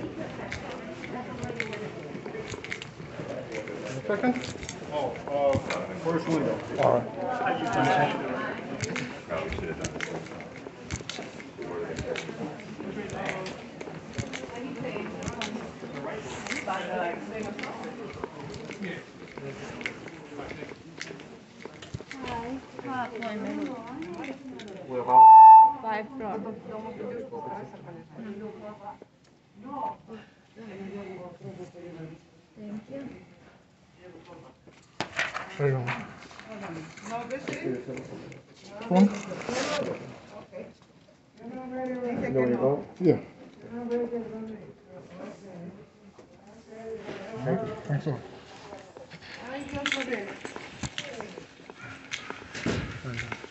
Second? Oh, first window. All right. Probably should have done this. Hi, appointment. Where about? 5 o'clock. Thank you. There you go. One? There we go. Yeah. Thanks a lot. There you go.